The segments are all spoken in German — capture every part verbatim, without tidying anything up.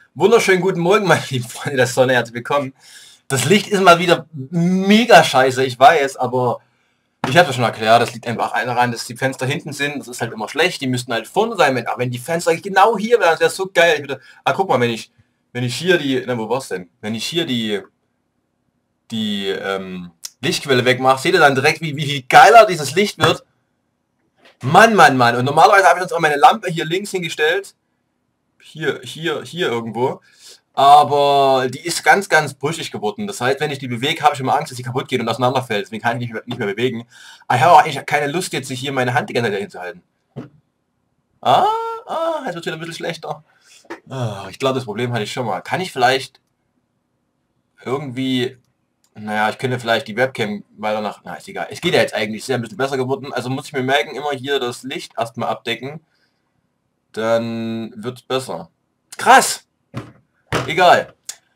Wunderschönen guten Morgen, meine lieben Freunde der Sonne, herzlich willkommen. Das Licht ist mal wieder mega scheiße, ich weiß, aber ich habe das schon erklärt, das liegt einfach daran, dass die Fenster hinten sind, das ist halt immer schlecht, die müssten halt vorne sein, wenn, aber wenn die Fenster genau hier wären, das wäre so geil. Ich würde, ah, guck mal, wenn ich, wenn ich hier die, na, wo war's denn? Wenn ich hier die, die, ähm, Lichtquelle wegmache, seht ihr dann direkt, wie, wie viel geiler dieses Licht wird. Mann, Mann, Mann. Und normalerweise habe ich uns auch meine Lampe hier links hingestellt. Hier, hier, hier irgendwo. Aber die ist ganz, ganz brüchig geworden. Das heißt, wenn ich die bewege, habe ich immer Angst, dass sie kaputt geht und auseinanderfällt. Deswegen kann ich nicht mehr, nicht mehr bewegen. Aber ich habe auch eigentlich keine Lust, jetzt sich hier meine Hand die ganze Zeit hinzuhalten. Ah, ah, jetzt wird wieder ein bisschen schlechter. Ah, ich glaube, das Problem hatte ich schon mal. Kann ich vielleicht irgendwie... Naja, ich könnte vielleicht die Webcam weiter nach... Na, ist egal. Es geht ja jetzt eigentlich. Ist ja ein bisschen besser geworden. Also muss ich mir merken, immer hier das Licht erstmal abdecken. Dann wird's besser. Krass! Egal.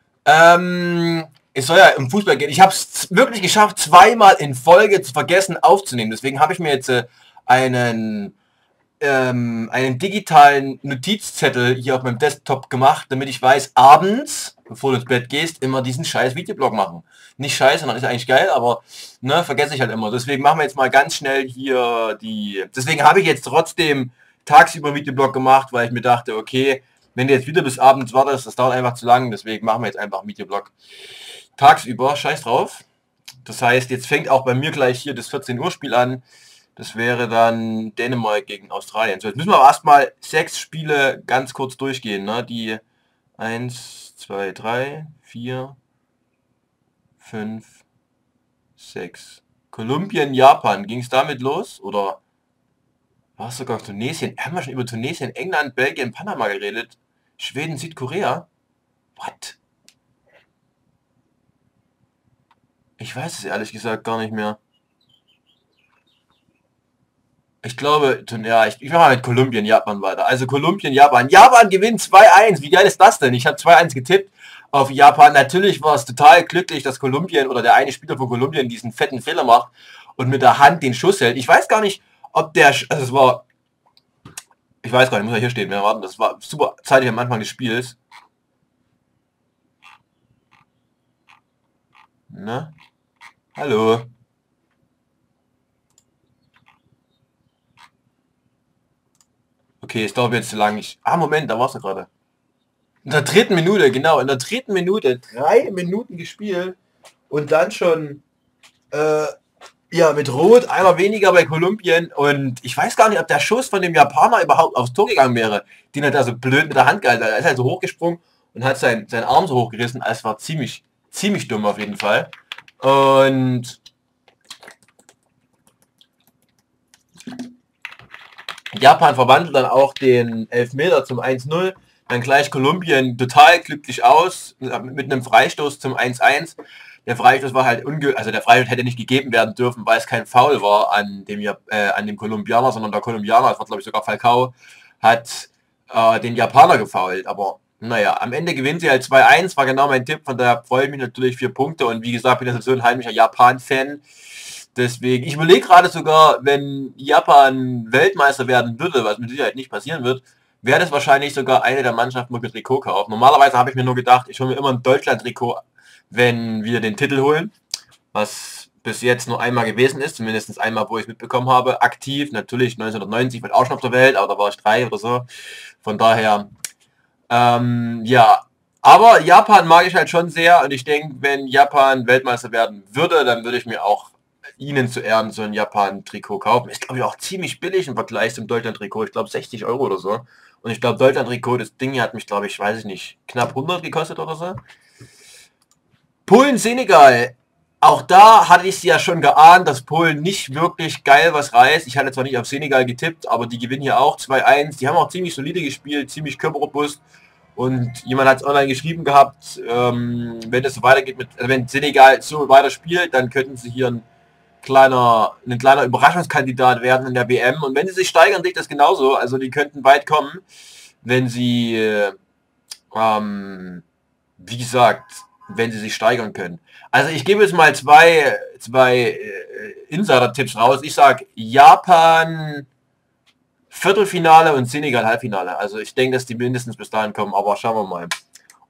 Ähm, es soll ja im Fußball gehen. Ich habe es wirklich geschafft, zweimal in Folge zu vergessen aufzunehmen. Deswegen habe ich mir jetzt äh, einen, ähm, einen digitalen Notizzettel hier auf meinem Desktop gemacht, damit ich weiß, abends, bevor du ins Bett gehst, immer diesen scheiß Videoblog machen. Nicht scheiße, sondern ist eigentlich geil, aber ne, vergesse ich halt immer. Deswegen machen wir jetzt mal ganz schnell hier die... Deswegen habe ich jetzt trotzdem tagsüber einen Videoblog gemacht, weil ich mir dachte, okay, wenn du jetzt wieder bis abends wartest, das dauert einfach zu lang, deswegen machen wir jetzt einfach einen Videoblog tagsüber, scheiß drauf. Das heißt, jetzt fängt auch bei mir gleich hier das vierzehn Uhr Spiel an. Das wäre dann Dänemark gegen Australien. So, jetzt müssen wir aber erstmal sechs Spiele ganz kurz durchgehen, ne? Die eins, zwei, drei, vier, fünf, sechs. Kolumbien, Japan, ging es damit los? Oder war es sogar Tunesien? Haben wir schon über Tunesien, England, Belgien, Panama geredet? Schweden, Südkorea? What? Ich weiß es ehrlich gesagt gar nicht mehr. Ich glaube, ja, ich, ich mache mal mit Kolumbien, Japan weiter. Also Kolumbien, Japan. Japan gewinnt zwei eins. Wie geil ist das denn? Ich habe zwei eins getippt auf Japan. Natürlich war es total glücklich, dass Kolumbien oder der eine Spieler von Kolumbien diesen fetten Fehler macht und mit der Hand den Schuss hält. Ich weiß gar nicht, ob der... Also es war... Ich weiß gar nicht, muss ja hier stehen. Wir warten, das war super zeitig am Anfang des Spiels. Ne? Hallo. Okay, es dauert jetzt zu lang. Ich, ah, Moment, da war's ja gerade. In der dritten Minute, genau, in der dritten Minute, drei Minuten gespielt und dann schon, äh, ja, mit Rot, einmal weniger bei Kolumbien und ich weiß gar nicht, ob der Schuss von dem Japaner überhaupt aufs Tor gegangen wäre, den hat er so blöd mit der Hand gehalten. Er ist halt so hochgesprungen und hat sein, seinen Arm so hochgerissen, es war ziemlich, ziemlich dumm auf jeden Fall. Und Japan verwandelt dann auch den Elfmeter zum eins null. Dann gleich Kolumbien total glücklich aus mit einem Freistoß zum eins eins. Der Freistoß war halt ungültig, also der Freistoß hätte nicht gegeben werden dürfen, weil es kein Foul war an dem, äh, an dem Kolumbianer, sondern der Kolumbianer, das war glaube ich sogar Falcao, hat äh, den Japaner gefoult. Aber naja, am Ende gewinnt sie halt zwei eins, war genau mein Tipp, von daher freue ich mich natürlich vier Punkte und wie gesagt, bin ich so ein heimlicher Japan-Fan. Deswegen, ich überlege gerade sogar, wenn Japan Weltmeister werden würde, was mit Sicherheit nicht passieren wird, wäre das wahrscheinlich sogar eine der Mannschaften, wo ich mir Trikot kaufe. Normalerweise habe ich mir nur gedacht, ich hole mir immer ein Deutschland-Trikot, wenn wir den Titel holen, was bis jetzt nur einmal gewesen ist, zumindest einmal, wo ich mitbekommen habe, aktiv, natürlich neunzehnhundertneunzig, war auch schon auf der Welt, aber da war ich drei oder so, von daher, ähm, ja, aber Japan mag ich halt schon sehr und ich denke, wenn Japan Weltmeister werden würde, dann würde ich mir auch ihnen zu Ehren so ein Japan-Trikot kaufen. Ist glaube ich auch ziemlich billig im Vergleich zum Deutschland-Trikot. Ich glaube sechzig Euro oder so. Und ich glaube Deutschland-Trikot, das Ding hier hat mich glaube ich, weiß ich nicht, knapp hundert gekostet oder so. Polen, Senegal. Auch da hatte ich es ja schon geahnt, dass Polen nicht wirklich geil was reißt. Ich hatte zwar nicht auf Senegal getippt, aber die gewinnen hier auch zwei eins. Die haben auch ziemlich solide gespielt, ziemlich körperrobust. Und jemand hat es online geschrieben gehabt, ähm, wenn es so weitergeht, mit, also wenn Senegal so weiter spielt, dann könnten sie hier ein kleiner, ein kleiner Überraschungskandidat werden in der W M. Und wenn sie sich steigern, sehe ich das genauso. Also die könnten weit kommen, wenn sie, äh, ähm, wie gesagt, wenn sie sich steigern können. Also ich gebe jetzt mal zwei, zwei äh, Insider-Tipps raus. Ich sage Japan Viertelfinale und Senegal Halbfinale. Also ich denke, dass die mindestens bis dahin kommen, aber schauen wir mal.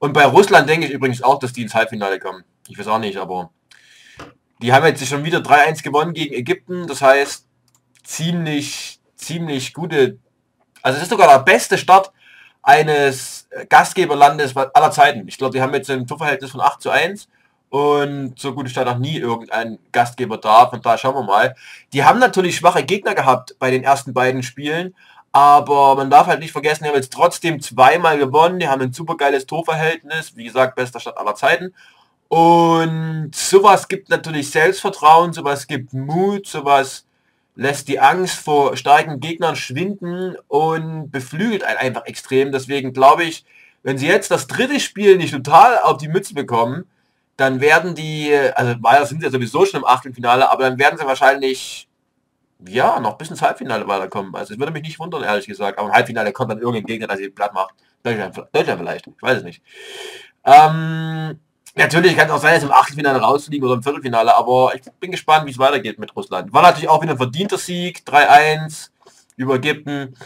Und bei Russland denke ich übrigens auch, dass die ins Halbfinale kommen. Ich weiß auch nicht, aber die haben jetzt schon wieder drei eins gewonnen gegen Ägypten. Das heißt, ziemlich, ziemlich gute, also es ist sogar der beste Start eines Gastgeberlandes aller Zeiten. Ich glaube, die haben jetzt ein Torverhältnis von acht zu eins und so gut ist da noch nie irgendein Gastgeber da. Von daher schauen wir mal. Die haben natürlich schwache Gegner gehabt bei den ersten beiden Spielen, aber man darf halt nicht vergessen, die haben jetzt trotzdem zweimal gewonnen. Die haben ein super geiles Torverhältnis, wie gesagt, bester Start aller Zeiten. Und sowas gibt natürlich Selbstvertrauen, sowas gibt Mut, sowas lässt die Angst vor starken Gegnern schwinden und beflügelt einen einfach extrem. Deswegen glaube ich, wenn sie jetzt das dritte Spiel nicht total auf die Mütze bekommen, dann werden die, also weiter sind sie ja sowieso schon im Achtelfinale, aber dann werden sie wahrscheinlich, ja, noch bis ins Halbfinale weiterkommen. Also es würde mich nicht wundern, ehrlich gesagt, aber im Halbfinale kommt dann irgendein Gegner, der sie platt macht. Deutschland, Deutschland vielleicht, ich weiß es nicht. Ähm, Natürlich kann es auch sein, dass sie im Achtelfinale rausfliegen oder im Viertelfinale, aber ich bin gespannt, wie es weitergeht mit Russland. War natürlich auch wieder ein verdienter Sieg, drei eins über Ägypten.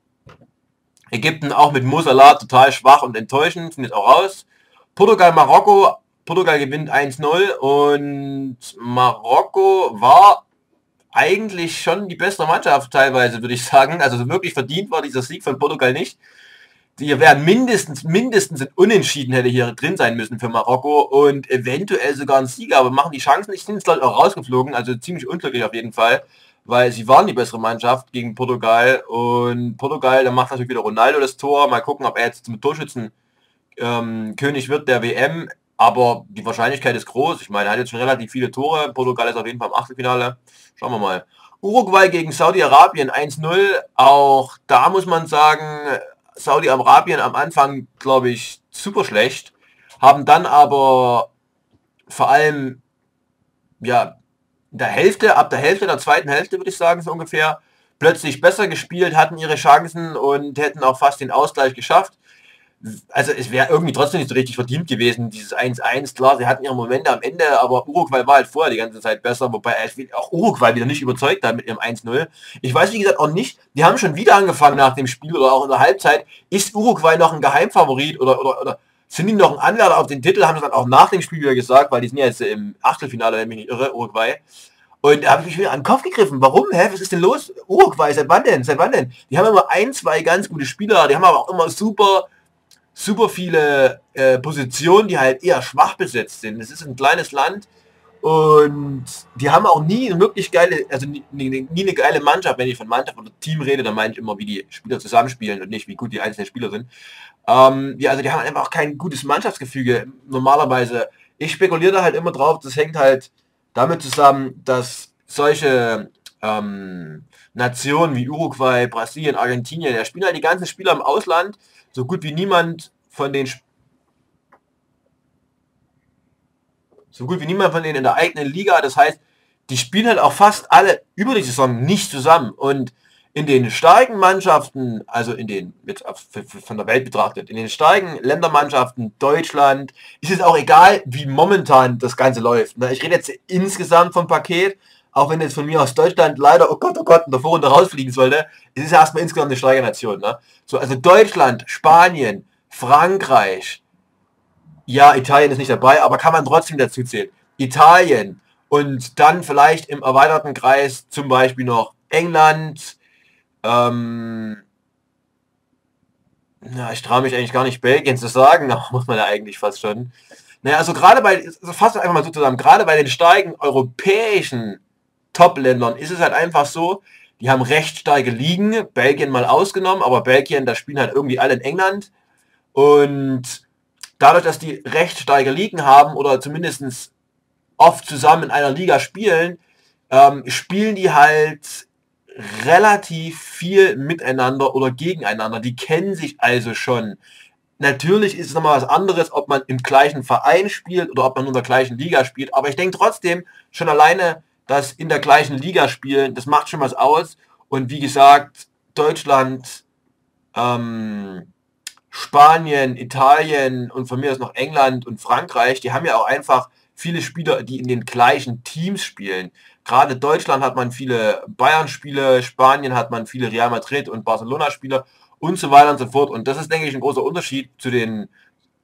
Ägypten auch mit Mo Salah total schwach und enttäuschend, sind jetzt auch raus. Portugal, Marokko, Portugal gewinnt eins null und Marokko war eigentlich schon die bessere Mannschaft teilweise, würde ich sagen. Also wirklich verdient war dieser Sieg von Portugal nicht. Die wären mindestens, mindestens ein Unentschieden hätte hier drin sein müssen für Marokko und eventuell sogar ein Sieger, aber machen die Chancen nicht, sind jetzt auch rausgeflogen, also ziemlich unglücklich auf jeden Fall, weil sie waren die bessere Mannschaft gegen Portugal und Portugal, da macht natürlich wieder Ronaldo das Tor, mal gucken, ob er jetzt zum Torschützen ähm, König wird der W M, aber die Wahrscheinlichkeit ist groß, ich meine, er hat jetzt schon relativ viele Tore, Portugal ist auf jeden Fall im Achtelfinale, schauen wir mal. Uruguay gegen Saudi-Arabien eins null, auch da muss man sagen, Saudi-Arabien am Anfang, glaube ich, super schlecht, haben dann aber vor allem, ja, in der Hälfte, ab der Hälfte der zweiten Hälfte, würde ich sagen, so ungefähr, plötzlich besser gespielt, hatten ihre Chancen und hätten auch fast den Ausgleich geschafft. Also es wäre irgendwie trotzdem nicht so richtig verdient gewesen, dieses eins eins, klar, sie hatten ihre Momente am Ende, aber Uruguay war halt vorher die ganze Zeit besser, wobei auch Uruguay wieder nicht überzeugt hat mit ihrem eins null. Ich weiß wie gesagt auch nicht, die haben schon wieder angefangen nach dem Spiel oder auch in der Halbzeit, ist Uruguay noch ein Geheimfavorit oder, oder, oder sind die noch ein Anwärter auf den Titel, haben sie dann auch nach dem Spiel wieder gesagt, weil die sind ja jetzt im Achtelfinale, wenn ich mich nicht irre, Uruguay. Und da habe ich mich wieder an den Kopf gegriffen. Warum? Hä? Was ist denn los? Uruguay, seit wann denn? Seit wann denn? Die haben immer ein, zwei ganz gute Spieler, die haben aber auch immer super super viele äh, Positionen, die halt eher schwach besetzt sind. Es ist ein kleines Land und die haben auch nie eine wirklich geile, also nie, nie, nie eine geile Mannschaft. Wenn ich von Mannschaft oder Team rede, dann meine ich immer, wie die Spieler zusammenspielen und nicht, wie gut die einzelnen Spieler sind. Ähm, ja, also die haben einfach auch kein gutes Mannschaftsgefüge normalerweise. Ich spekuliere da halt immer drauf, das hängt halt damit zusammen, dass solche ähm, Nationen wie Uruguay, Brasilien, Argentinien, da spielen halt die ganzen Spieler im Ausland, so gut wie niemand von den so gut wie niemand von denen in der eigenen Liga. Das heißt, die spielen halt auch fast alle über die Saison nicht zusammen. Und in den starken Mannschaften, also in den, jetzt von der Welt betrachtet, in den starken Ländermannschaften, Deutschland, ist es auch egal, wie momentan das Ganze läuft. Ich rede jetzt insgesamt vom Paket, auch wenn jetzt von mir aus Deutschland leider, oh Gott, oh Gott, davor und da rausfliegen sollte, es ist ja erstmal insgesamt eine starke Nation. Ne? So, also Deutschland, Spanien, Frankreich, ja, Italien ist nicht dabei, aber kann man trotzdem dazu zählen. Italien und dann vielleicht im erweiterten Kreis zum Beispiel noch England, ähm, na, ich traue mich eigentlich gar nicht Belgien zu sagen, aber muss man ja eigentlich fast schon. Naja, also gerade bei, also fassen wir einfach mal so zusammen, gerade bei den starken europäischen Top-Ländern ist es halt einfach so, die haben recht starke Ligen, Belgien mal ausgenommen, aber Belgien, da spielen halt irgendwie alle in England und dadurch, dass die recht starke Ligen haben oder zumindest oft zusammen in einer Liga spielen, ähm, spielen die halt relativ viel miteinander oder gegeneinander. Die kennen sich also schon. Natürlich ist es nochmal was anderes, ob man im gleichen Verein spielt oder ob man in der gleichen Liga spielt, aber ich denke trotzdem, schon alleine das in der gleichen Liga spielen, das macht schon was aus. Und wie gesagt, Deutschland, ähm, Spanien, Italien und von mir aus noch England und Frankreich, die haben ja auch einfach viele Spieler, die in den gleichen Teams spielen. Gerade Deutschland hat man viele Bayern-Spiele, Spanien hat man viele Real Madrid und Barcelona-Spieler und so weiter und so fort. Und das ist, denke ich, ein großer Unterschied zu den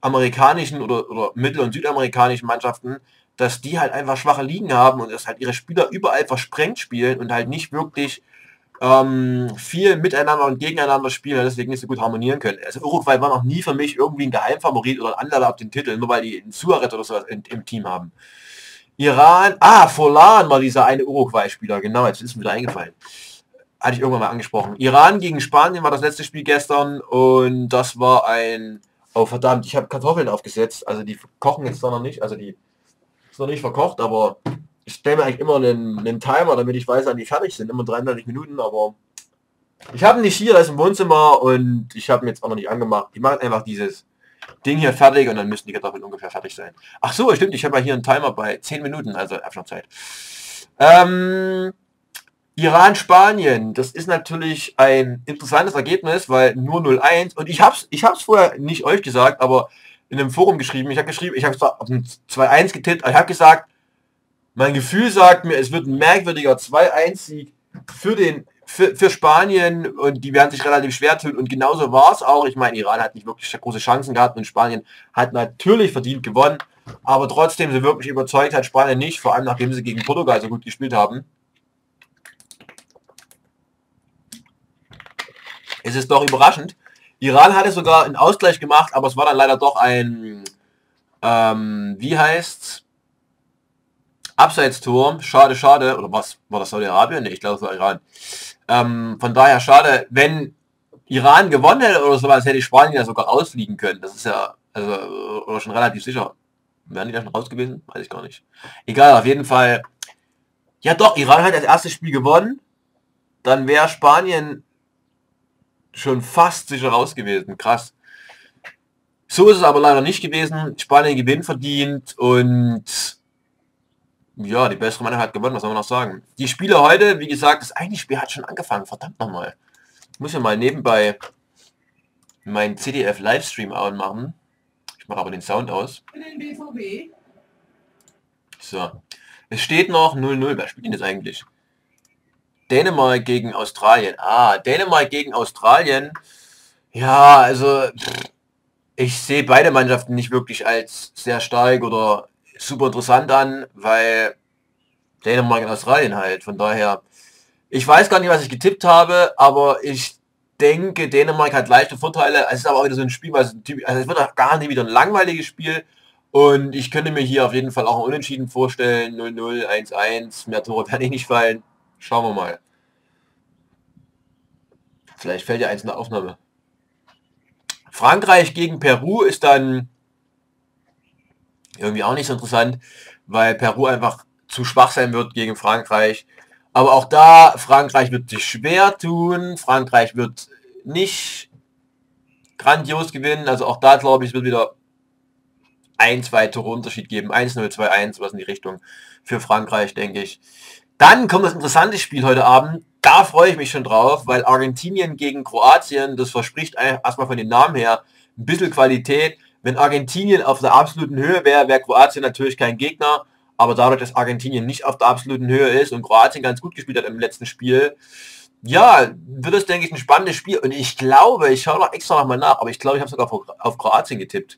amerikanischen oder, oder mittel- und südamerikanischen Mannschaften, dass die halt einfach schwache Ligen haben und dass halt ihre Spieler überall versprengt spielen und halt nicht wirklich ähm, viel miteinander und gegeneinander spielen und deswegen nicht so gut harmonieren können. Also Uruguay war noch nie für mich irgendwie ein Geheimfavorit oder ein Underdog auf den Titel, nur weil die einen Suarez oder sowas in, im Team haben. Iran, ah, Forlan war dieser eine Uruguay-Spieler, genau, jetzt ist mir wieder eingefallen. Hatte ich irgendwann mal angesprochen. Iran gegen Spanien war das letzte Spiel gestern und das war ein, oh verdammt, ich habe Kartoffeln aufgesetzt, also die kochen jetzt noch nicht, also die ist noch nicht verkocht, aber ich stelle mir eigentlich immer einen, einen Timer, damit ich weiß, wann die fertig sind, immer dreiunddreißig Minuten, aber ich habe nicht hier, das ist im Wohnzimmer und ich habe mir jetzt auch noch nicht angemacht. Die machen einfach dieses Ding hier fertig und dann müssen die Kartoffeln ungefähr fertig sein. Ach so, stimmt, ich habe ja hier einen Timer bei zehn Minuten, also Abschnittszeit. Ähm, Iran, Spanien, das ist natürlich ein interessantes Ergebnis, weil nur null eins und ich hab's, ich hab's vorher nicht euch gesagt, aber in einem Forum geschrieben, ich habe geschrieben, ich habe zwar auf ein zwei eins getippt, aber ich habe gesagt, mein Gefühl sagt mir, es wird ein merkwürdiger zwei eins Sieg für den für, für Spanien und die werden sich relativ schwer tun und genauso war es auch. Ich meine, Iran hat nicht wirklich große Chancen gehabt und Spanien hat natürlich verdient gewonnen, aber trotzdem so wirklich überzeugt hat Spanien nicht, vor allem nachdem sie gegen Portugal so gut gespielt haben. Es ist doch überraschend. Iran hatte sogar einen Ausgleich gemacht, aber es war dann leider doch ein, ähm, wie heißt's? Abseitstor. Schade, schade. Oder was? War das Saudi-Arabien? Nee, ich glaube, es war Iran. Ähm, von daher schade, wenn Iran gewonnen hätte oder sowas, hätte Spanien ja sogar ausfliegen können. Das ist ja, also, oder schon relativ sicher. Wären die da schon raus gewesen? Weiß ich gar nicht. Egal, auf jeden Fall. Ja doch, Iran hat das erste Spiel gewonnen. Dann wäre Spanien schon fast sicher raus gewesen. Krass. So ist es aber leider nicht gewesen. Spanien gewinnt verdient und ja, die bessere Mannschaft hat gewonnen, was soll man noch sagen. Die Spiele heute, wie gesagt, das eine Spiel hat schon angefangen. Verdammt nochmal. Ich muss ja mal nebenbei meinen C D F-Livestream anmachen. Ich mache aber den Sound aus. So. Es steht noch null null. Wer spielt denn jetzt eigentlich? Dänemark gegen Australien. Ah, Dänemark gegen Australien. Ja, also ich sehe beide Mannschaften nicht wirklich als sehr stark oder super interessant an, weil Dänemark und Australien halt. Von daher, ich weiß gar nicht, was ich getippt habe, aber ich denke, Dänemark hat leichte Vorteile. Es ist aber auch wieder so ein Spiel, was typisch, also es wird auch gar nicht wieder ein langweiliges Spiel. Und ich könnte mir hier auf jeden Fall auch ein Unentschieden vorstellen. null null, eins eins, mehr Tore werden eh nicht fallen. Schauen wir mal. Vielleicht fällt ja eins in der Aufnahme. Frankreich gegen Peru ist dann irgendwie auch nicht so interessant, weil Peru einfach zu schwach sein wird gegen Frankreich. Aber auch da, Frankreich wird sich schwer tun. Frankreich wird nicht grandios gewinnen. Also auch da, glaube ich, wird wieder ein, zwei Tore Unterschied geben. eins null, zwei eins, was in die Richtung für Frankreich, denke ich. Dann kommt das interessante Spiel heute Abend. Da freue ich mich schon drauf, weil Argentinien gegen Kroatien, das verspricht erstmal von den Namen her ein bisschen Qualität. Wenn Argentinien auf der absoluten Höhe wäre, wäre Kroatien natürlich kein Gegner. Aber dadurch, dass Argentinien nicht auf der absoluten Höhe ist und Kroatien ganz gut gespielt hat im letzten Spiel, ja, wird es, denke ich, ein spannendes Spiel. Und ich glaube, ich schaue noch extra nochmal nach, aber ich glaube, ich habe sogar auf Kroatien getippt.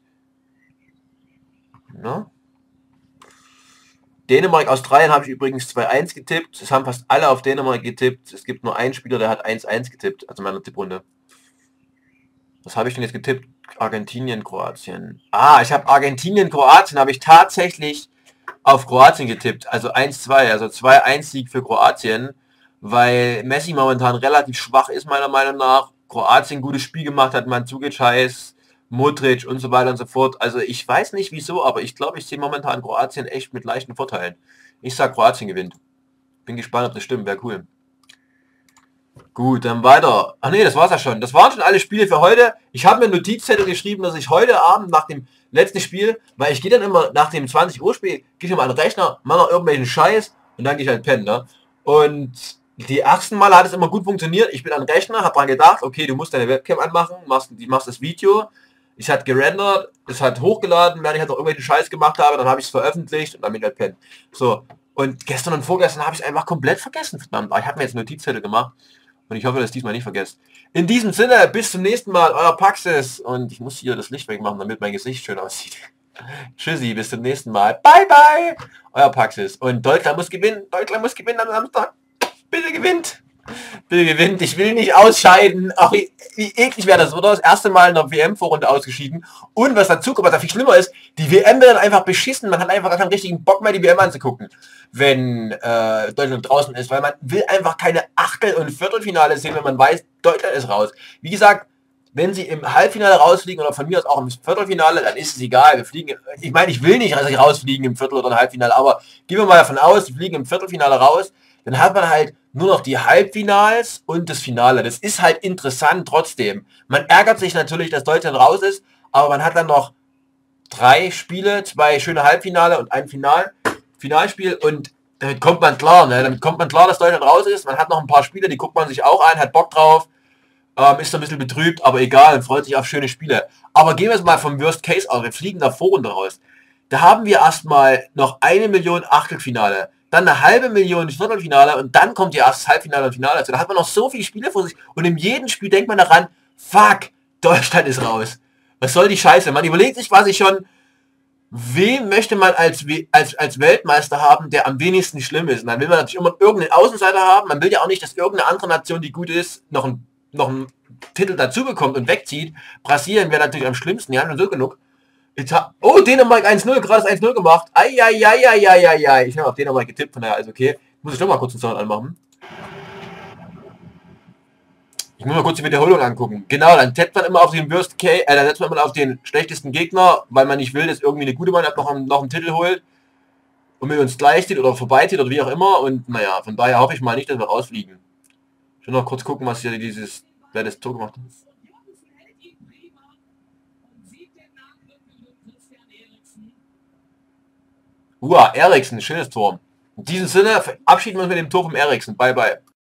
Na? Dänemark, Australien habe ich übrigens zwei eins getippt. Es haben fast alle auf Dänemark getippt. Es gibt nur einen Spieler, der hat eins eins getippt, also in meiner Tipprunde. Was habe ich denn jetzt getippt? Argentinien, Kroatien. Ah, ich habe Argentinien, Kroatien, habe ich tatsächlich auf Kroatien getippt. Also eins zwei, also zwei eins Sieg für Kroatien, weil Messi momentan relativ schwach ist, meiner Meinung nach. Kroatien gutes Spiel gemacht hat, Mandzukic heiß, Modric und so weiter und so fort. Also ich weiß nicht wieso, aber ich glaube, ich sehe momentan Kroatien echt mit leichten Vorteilen. Ich sag, Kroatien gewinnt. Bin gespannt, ob das stimmt. Wäre cool. Gut, dann weiter. Ach nee, das war's ja schon. Das waren schon alle Spiele für heute. Ich habe mir einen Notizzettel geschrieben, dass ich heute Abend nach dem letzten Spiel, weil ich gehe dann immer nach dem zwanzig Uhr Spiel, gehe ich immer an den Rechner, mache noch irgendwelchen Scheiß und dann gehe ich halt pennen, ne? Und die ersten Male hat es immer gut funktioniert. Ich bin an den Rechner, habe dran gedacht, okay, du musst deine Webcam anmachen, machst, die machst das Video. Ich hat gerendert, es hat hochgeladen, während ich halt auch irgendwelchen Scheiß gemacht habe, dann habe ich es veröffentlicht und dann bin ich halt pennen. So, und gestern und vorgestern habe ich es einfach komplett vergessen, verdammt. Aber ich habe mir jetzt Notizzettel gemacht Und ich hoffe, dass ich diesmal nicht vergesst. In diesem Sinne, bis zum nächsten Mal, euer Paxis. Und ich muss hier das Licht wegmachen, damit mein Gesicht schön aussieht. Tschüssi, bis zum nächsten Mal. Bye, bye. Euer Paxis. Und Deutschland muss gewinnen. Deutschland muss gewinnen am Samstag. Bitte gewinnt. Bitte gewinnt. Ich will nicht ausscheiden. Ach, wie, wie eklig wäre das, oder? Das erste Mal in der W M-Vorrunde ausgeschieden. Und was dazu kommt, was da viel schlimmer ist, die W M wird dann einfach beschissen. Man hat einfach gar keinen richtigen Bock mehr, die W M anzugucken, wenn äh, Deutschland draußen ist. Weil man will einfach keine Achtel- und Viertelfinale sehen, wenn man weiß, Deutschland ist raus. Wie gesagt, wenn sie im Halbfinale rausfliegen oder von mir aus auch im Viertelfinale, dann ist es egal. Wir fliegen, ich meine, ich will nicht dass sie rausfliegen im Viertel- oder im Halbfinale, aber gehen wir mal davon aus, sie fliegen im Viertelfinale raus, dann hat man halt nur noch die Halbfinals und das Finale. Das ist halt interessant trotzdem. Man ärgert sich natürlich, dass Deutschland raus ist, aber man hat dann noch drei Spiele, zwei schöne Halbfinale und ein Final, Finalspiel und damit kommt man klar, ne? Damit kommt man klar, dass Deutschland raus ist. Man hat noch ein paar Spiele, die guckt man sich auch an, hat Bock drauf. Ähm, ist so ein bisschen betrübt, aber egal, und freut sich auf schöne Spiele. Aber gehen wir jetzt mal vom Worst Case aus, wir fliegen da Vorrunde raus. Da haben wir erstmal noch eine Million Achtelfinale, dann eine halbe Million Viertelfinale und dann kommt ja erst das Halbfinale und Finale. Also da hat man noch so viele Spiele vor sich und in jedem Spiel denkt man daran, fuck, Deutschland ist raus. Was soll die Scheiße? Man überlegt sich quasi schon, wen möchte man als, als, als Weltmeister haben, der am wenigsten schlimm ist. Und dann will man natürlich immer irgendeinen Außenseiter haben. Man will ja auch nicht, dass irgendeine andere Nation, die gut ist, noch ein noch einen Titel dazu bekommt und wegzieht. Brasilien wäre natürlich am schlimmsten, die haben schon so genug. Ita oh, Dänemark eins null, gerade eins null gemacht. Eieieiei. Ich habe auf Dänemark getippt, von daher alles okay. Muss ich doch mal kurz den Sound anmachen. Ich muss mal kurz die Wiederholung angucken. Genau, dann tippt man immer auf den Worst Case, äh, dann setzt man immer auf den schlechtesten Gegner, weil man nicht will, dass irgendwie eine gute Mannschaft noch, noch einen Titel holt und mit uns gleich zieht oder vorbeizieht oder wie auch immer. Und naja, von daher hoffe ich mal nicht, dass wir rausfliegen. Ich will noch kurz gucken, was hier dieses, wer das Tor gemacht hat. Uah, Eriksen, schönes Tor. In diesem Sinne verabschieden wir uns mit dem Tor vom Eriksen. Bye, bye.